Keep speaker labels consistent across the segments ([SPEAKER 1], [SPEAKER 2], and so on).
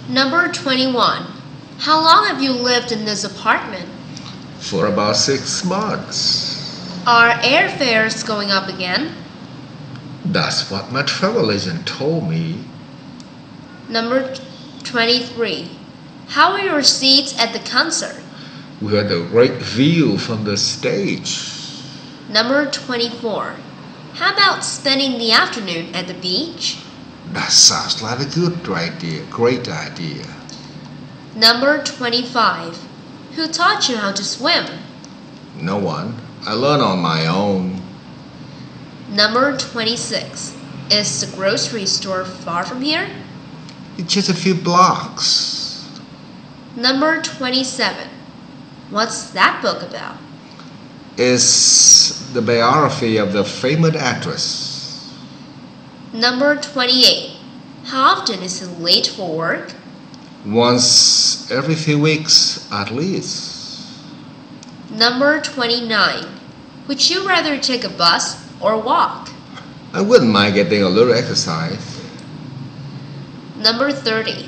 [SPEAKER 1] Number 21. How long have you lived in this apartment?
[SPEAKER 2] For about 6 months.
[SPEAKER 1] Are airfares going up again?
[SPEAKER 2] That's what my travel agent told me.
[SPEAKER 1] Number 23. How are your seats at the concert?
[SPEAKER 2] We had a great view from the stage.
[SPEAKER 1] Number 24. How about spending the afternoon at the beach?
[SPEAKER 2] That sounds like a good idea, great idea.
[SPEAKER 1] Number 25. Who taught you how to swim?
[SPEAKER 2] No one. I learned on my own.
[SPEAKER 1] Number 26. Is the grocery store far from here?
[SPEAKER 2] It's just a few blocks.
[SPEAKER 1] Number 27. What's that book about?
[SPEAKER 2] It's the biography of the famous actress.
[SPEAKER 1] Number 28. How often is he late for work?
[SPEAKER 2] Once every few weeks at least.
[SPEAKER 1] Number 29. Would you rather take a bus or walk?
[SPEAKER 2] I wouldn't mind getting a little exercise.
[SPEAKER 1] Number 30.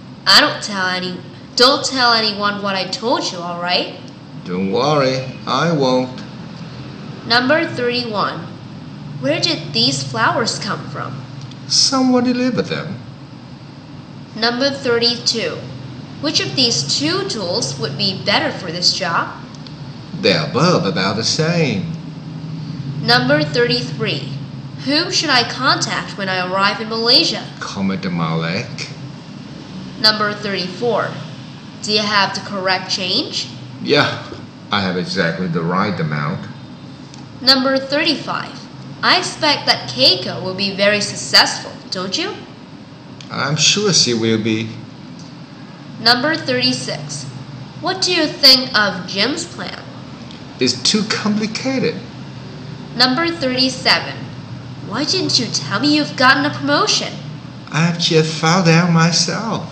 [SPEAKER 1] Don't tell anyone what I told you, alright?
[SPEAKER 2] Don't worry, I won't.
[SPEAKER 1] Number 31. Where did these flowers come from?
[SPEAKER 2] Someone delivered them.
[SPEAKER 1] Number 32. Which of these two tools would be better for this job?
[SPEAKER 2] They're both about the same.
[SPEAKER 1] Number 33. Whom should I contact when I arrive in Malaysia?
[SPEAKER 2] Commander Malek.
[SPEAKER 1] Number 34. Do you have the correct change?
[SPEAKER 2] Yeah, I have exactly the right amount.
[SPEAKER 1] Number 35. I expect that Keiko will be very successful, don't you?
[SPEAKER 2] I'm sure she will be.
[SPEAKER 1] Number 36. What do you think of Jim's plan?
[SPEAKER 2] It's too complicated.
[SPEAKER 1] Number 37. Why didn't you tell me you've gotten a promotion?
[SPEAKER 2] I've just found out myself.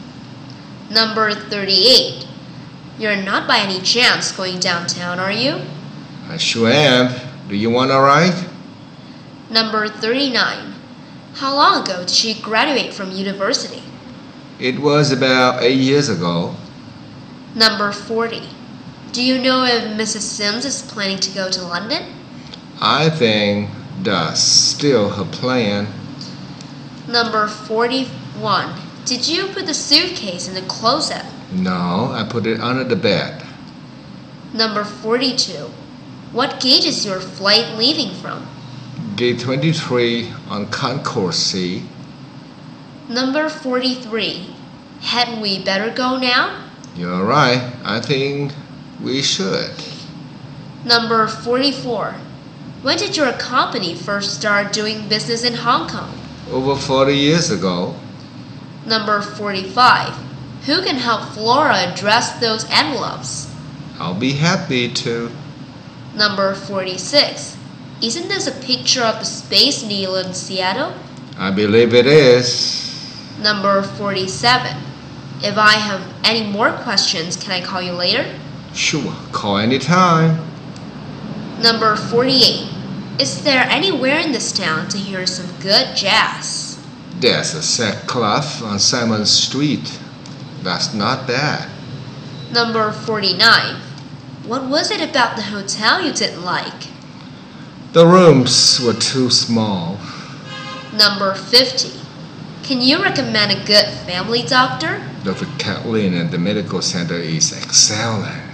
[SPEAKER 1] Number 38. You're not by any chance going downtown, are you?
[SPEAKER 2] I sure am. Do you want a ride?
[SPEAKER 1] Number 39. How long ago did she graduate from university?
[SPEAKER 2] It was about 8 years ago.
[SPEAKER 1] Number 40. Do you know if Mrs. Sims is planning to go to London?
[SPEAKER 2] I think that's still her plan.
[SPEAKER 1] Number 41. Did you put the suitcase in the closet?
[SPEAKER 2] No, I put it under the bed.
[SPEAKER 1] Number 42. What gate is your flight leaving from?
[SPEAKER 2] Gate 23 on Concourse C.
[SPEAKER 1] Number 43. Hadn't we better go now?
[SPEAKER 2] You're right. I think we should.
[SPEAKER 1] Number 44. When did your company first start doing business in Hong Kong?
[SPEAKER 2] Over 40 years ago.
[SPEAKER 1] Number 45. Who can help Flora address those envelopes?
[SPEAKER 2] I'll be happy to.
[SPEAKER 1] Number 46. Isn't this a picture of the Space Needle in Seattle?
[SPEAKER 2] I believe it is.
[SPEAKER 1] Number 47. If I have any more questions, can I call you later?
[SPEAKER 2] Sure, call anytime.
[SPEAKER 1] Number 48. Is there anywhere in this town to hear some good jazz?
[SPEAKER 2] There's a Sack Club on Simon Street. That's not bad.
[SPEAKER 1] Number 49. What was it about the hotel you didn't like?
[SPEAKER 2] The rooms were too small.
[SPEAKER 1] Number 50. Can you recommend a good family doctor?
[SPEAKER 2] Dr. Kathleen at the medical center is excellent.